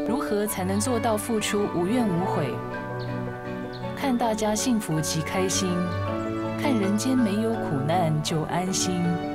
如何才能做到付出无怨无悔？看大家幸福即开心，看人间没有苦难就安心。